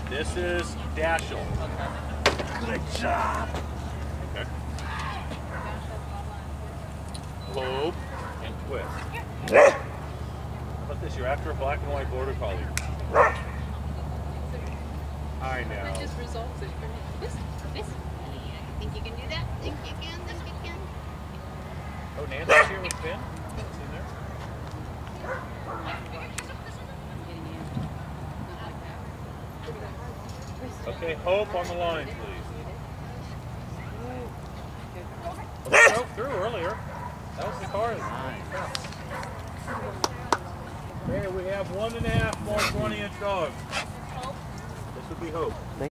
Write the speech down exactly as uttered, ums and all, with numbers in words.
This is Dashiell. Good job. Okay. Hope and twist. How about this? You're after a black and white border collie. I know. That just results in this. This. Think you can do that? Think you can? Think you can? Oh, Nancy's here with Finn. See there? Okay, Hope on the line, please. Well, they broke through earlier. That was the car. Okay, we have one and a half more twenty inch dogs. This would be Hope.